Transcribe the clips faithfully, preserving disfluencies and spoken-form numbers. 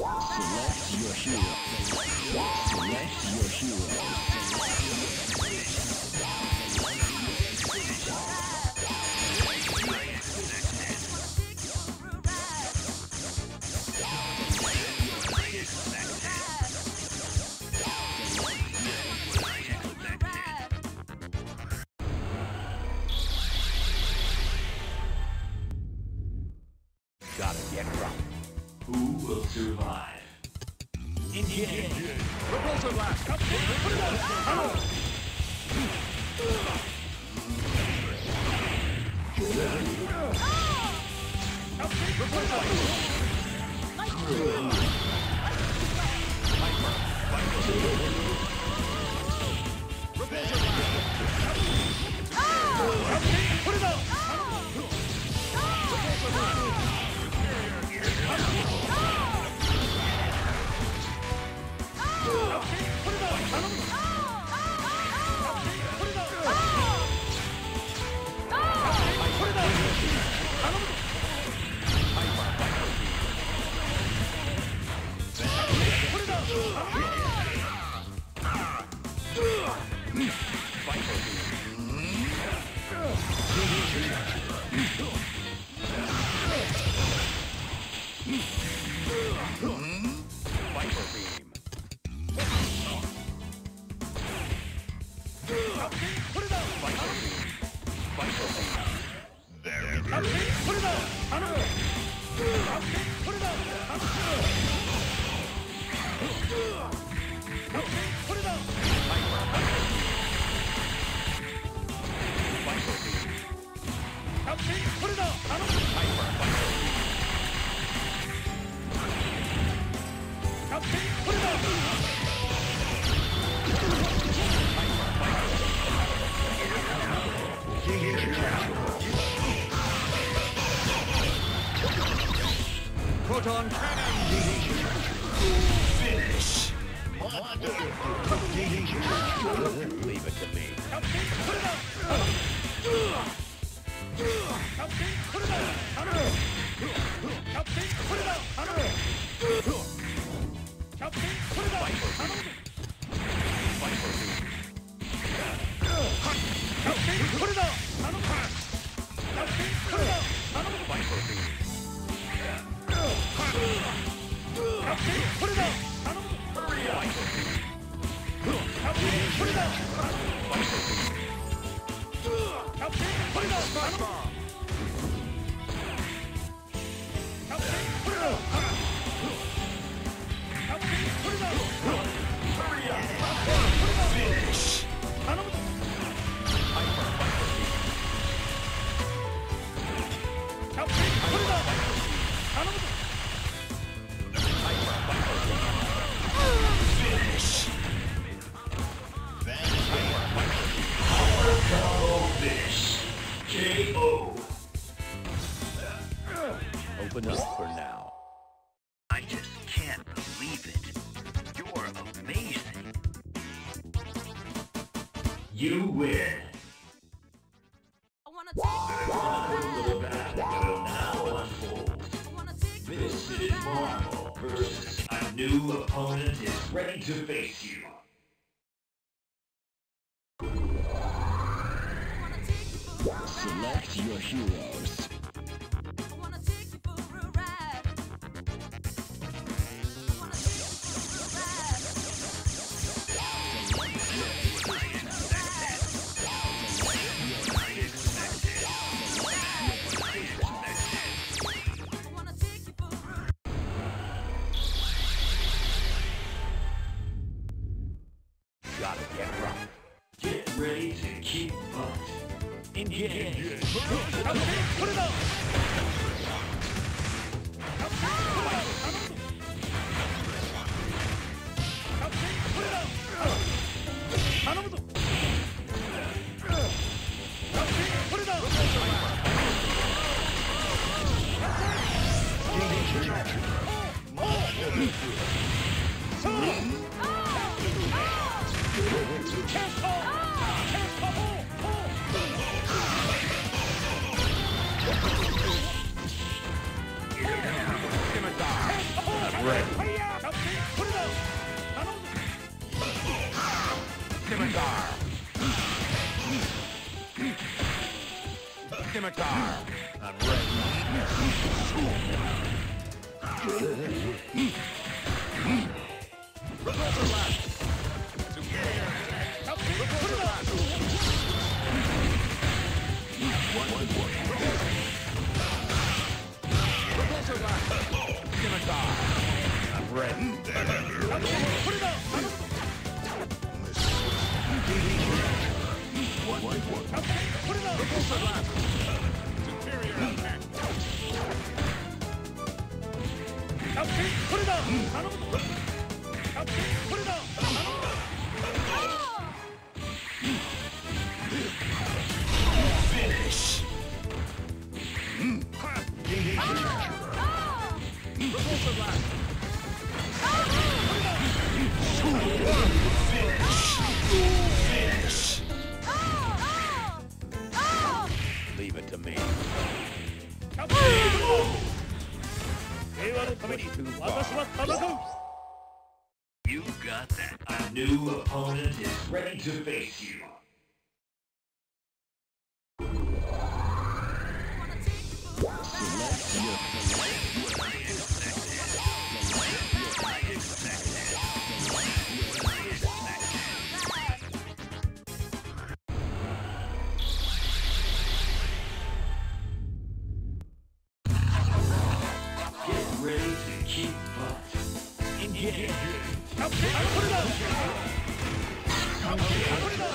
Select your hero. Select your hero. Gotta get right. Who will survive? Engage. Repulsor blast. Put it out. Hammer. Put it out. Viper beam. Put it out. Viper beam. Viper beam. Very good. Put it out. Hammer. Put it out. Hammer. Put it out. Viper. Viper beam. Put it out. Hammer. Viper. Viper beam. Put it out. Proton cannon. Finish. Leave it to me. Put it out. Put it out. Hammer. Put it out. Hammer. Put it out. Viper beam. Viper beam. Put it out. Put it out. Viper beam. Put it out. Viper beam. Put it out. Viper beam. Put it out. Smash bomb. Put it out. Put it out. Finish. Viper. Viper beam. Put it out. Viper. Viper beam. Finish. Combo finish. K O. Open up for now. I just can't believe it. You're amazing. You win. I wanna take The battle will now unfold. This is Marvel versus a new opponent is ready to face you. Select your heroes. Gotta get right. Get ready to kick butt. Engage. Put it out. Put it out. Put it out. Ready. Scimitar. I'm ready. Repulsor blast. Superior attack. Repulsor blast. One, one, one. Repulsor blast. Scimitar. I'm ready. Put it out! One, one, one. Put it out! Repulsor blast. Superior attack. Captain, put it out! Captain, put it out! Finish. Repulsor blast. Finish. Leave it to me. You got that. A new opponent is ready to face you. Get ready to kick butt. Engage. Captain, put it out! Captain, put it out!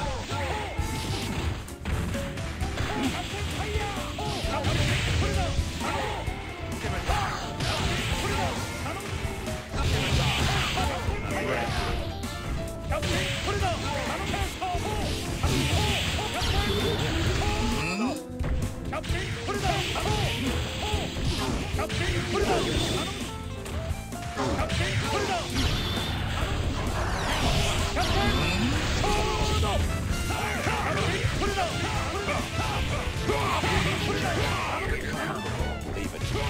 Captain, fire! Captain, put it out! Scimitar. Put it out! Captain, put it out! Captain, put it out! Captain, put it out! Captain, put it out! Captain, put it out! Captain, put it out! Leave it to me.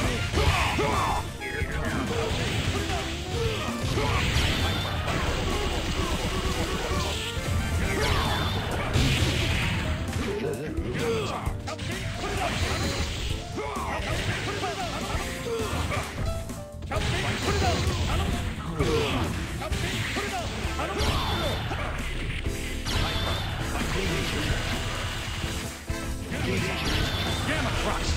Gamma Crux!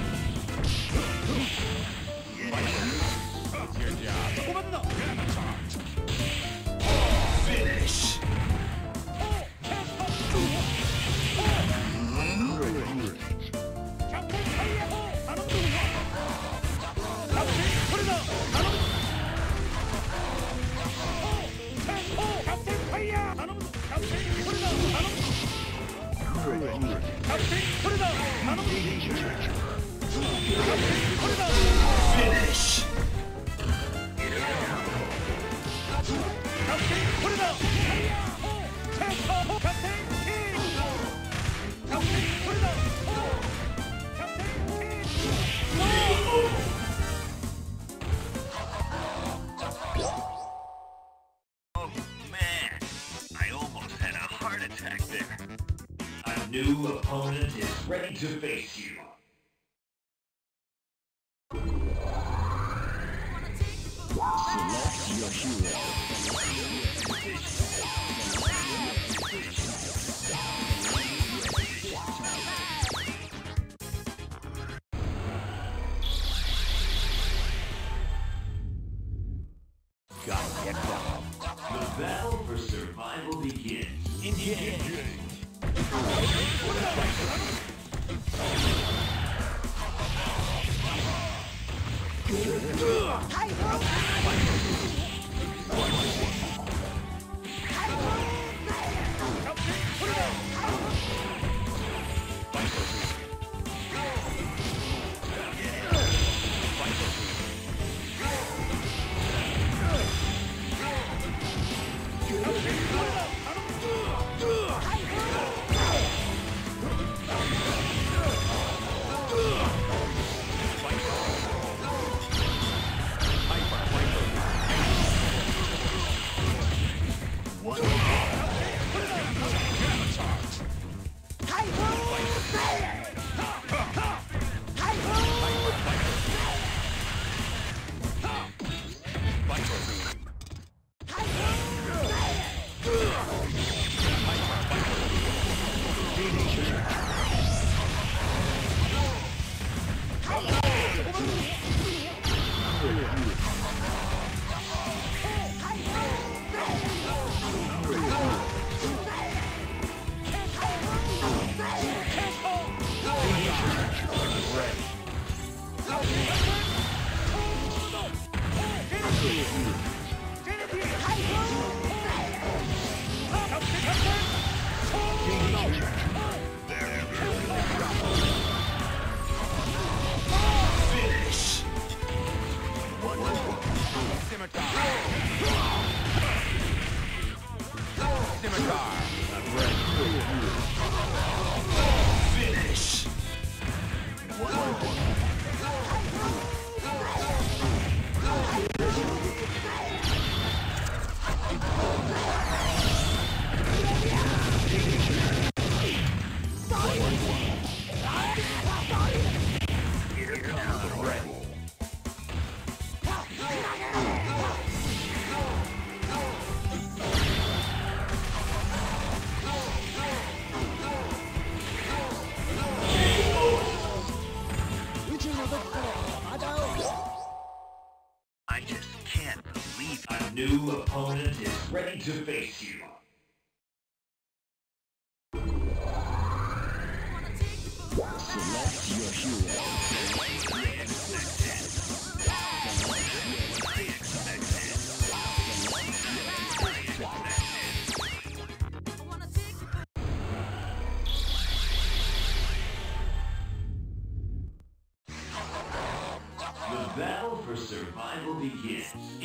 It's your job. Finish. Finish. Oh man, I almost had a heart attack there. A new opponent is ready to face you. Gotta get down. The battle for survival begins. Engage. Finish. Scimitar. Scimitar. Finish. I just can't believe a new opponent is ready to face you. Select your hero. The battle for survival begins.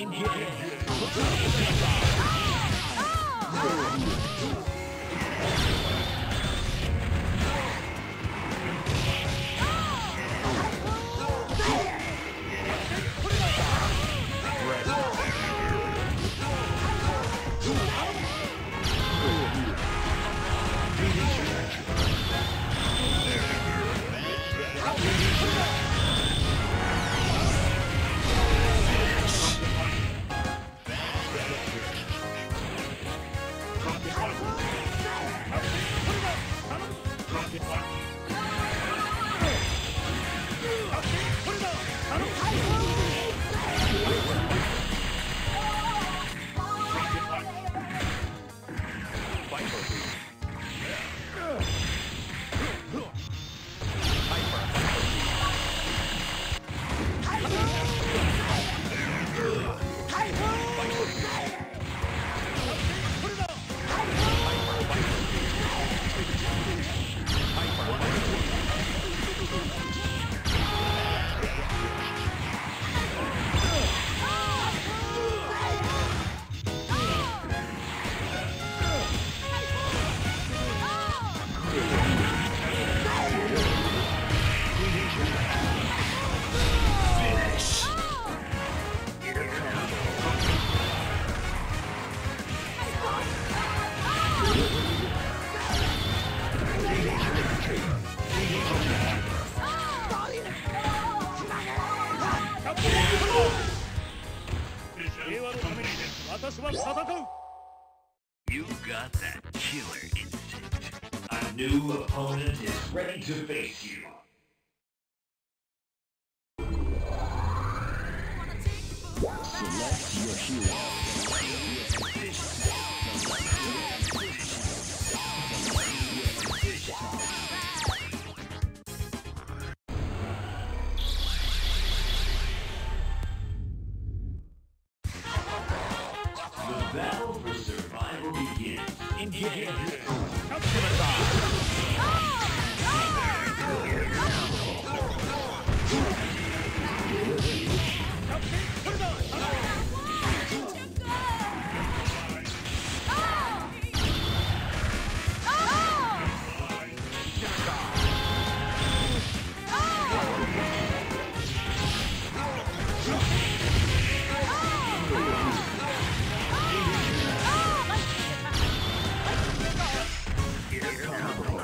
You got that killer instinct. A new opponent is ready to face you. Select your hero. The battle for survival begins. Here comes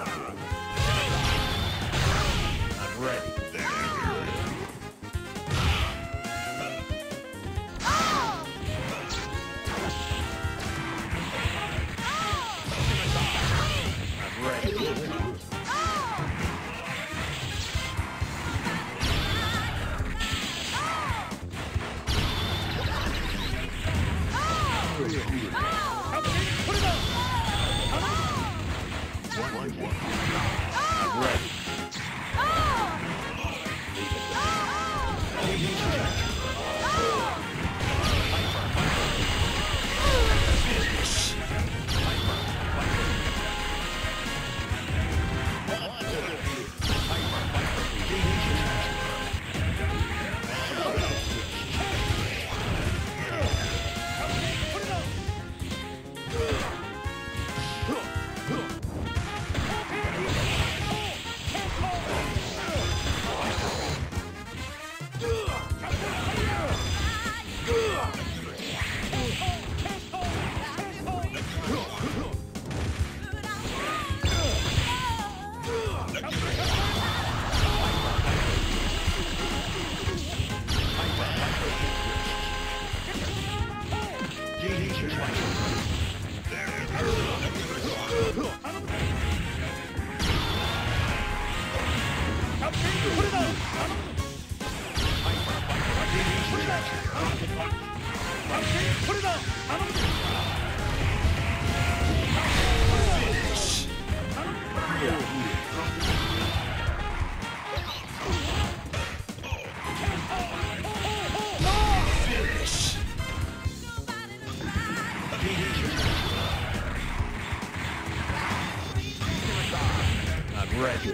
I'm ready.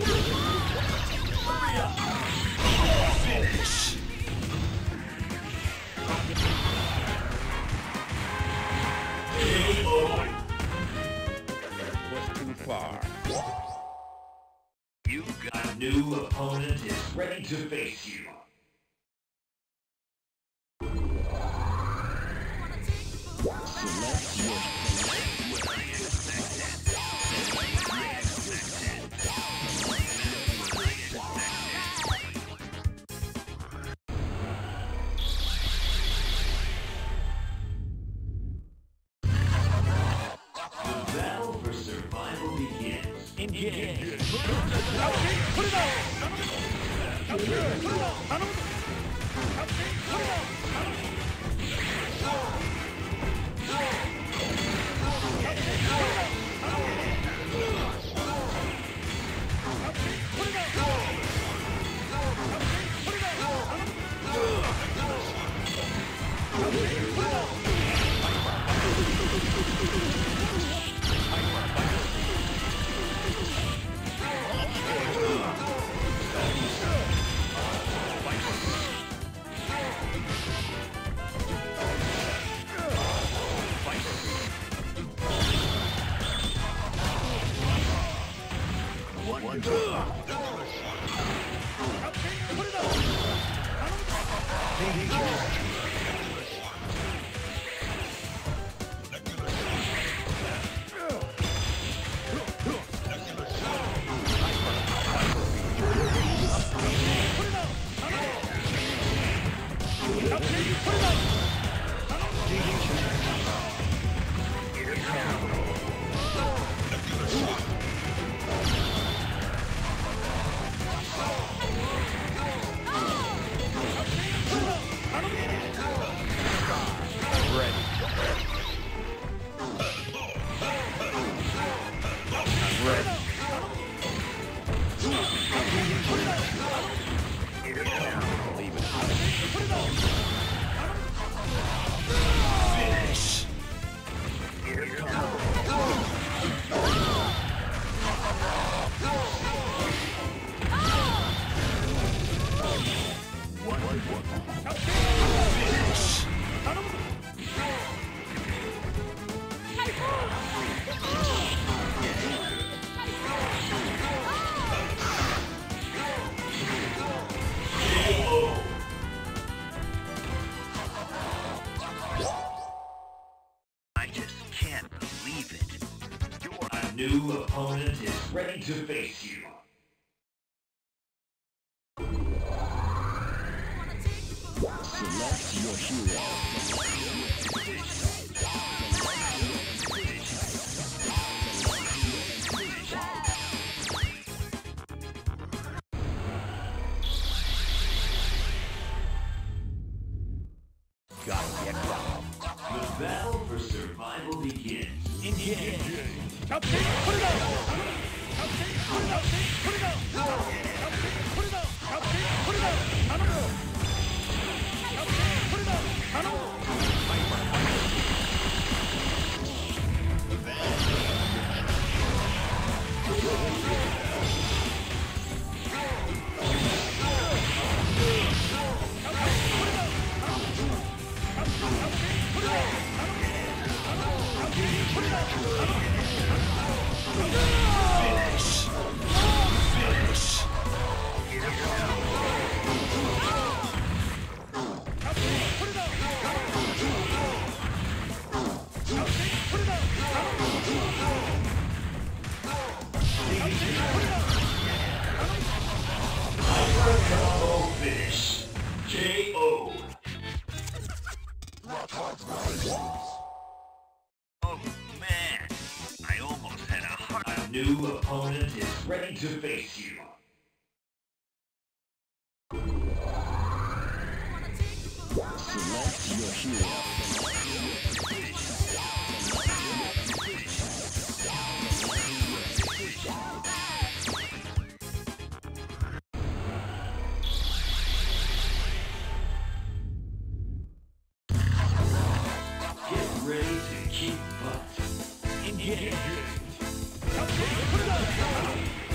Finish. Was too far. You got a new opponent is ready to face you. Select your The battle for survival begins. Engage. Finish. Finish. I just can't believe it. Your a new opponent is ready to face you. select your hero. Gotta get down. The battle for survival begins. Engage. Captain, put it out! Captain, put it out! Put it out! Captain, put it out! Captain, put it out! Animal! Captain, put it out! Animal! Finish. Finish. Combo finish. K O. Oh man, I almost had a heart. A new opponent is ready to face you. Select Select your hero. Get ready to kick butt. Engage. Put it up!